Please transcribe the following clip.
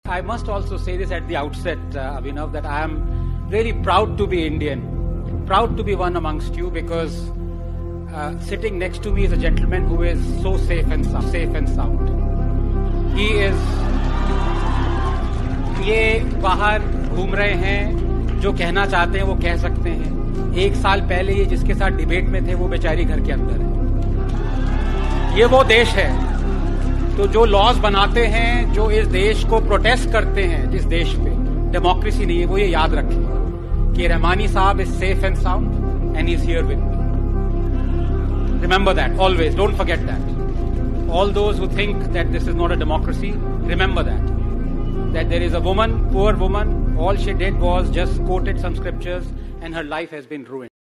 I must also say this at the outset, Abhinav, that I am really proud to be Indian, proud to be one amongst you, because sitting next to me is a gentleman who is so safe and sound. He is, ये बाहर घूम रहे हैं, जो कहना चाहते हैं वो कह सकते हैं। एक साल पहले ये जिसके साथ डिबेट में थे वो बेचारी घर के अंदर है। ये वो देश है तो जो लॉज बनाते हैं, जो इस देश को प्रोटेस्ट करते हैं, जिस देश पे डेमोक्रेसी नहीं है, वो ये याद रखें कि Rahmani sahab is safe and sound and is here with me. Remember that always, don't forget that. All those who think that this is not a democracy, remember that there is a woman, poor woman, all she did was just quoted some scriptures and her life has been ruined.